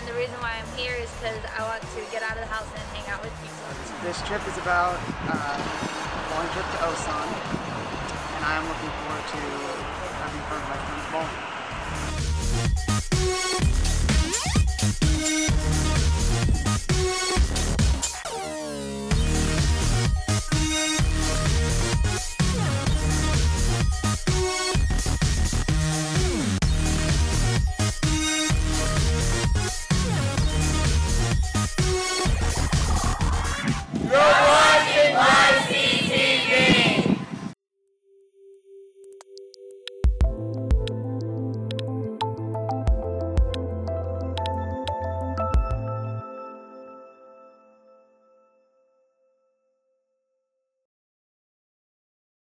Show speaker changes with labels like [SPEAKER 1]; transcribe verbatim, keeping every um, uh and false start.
[SPEAKER 1] the reason why I'm here is because I want to get out of the house and hang out with people.
[SPEAKER 2] This trip is about uh, a long trip to Osan, and I am looking forward to having fun with my friends bowling.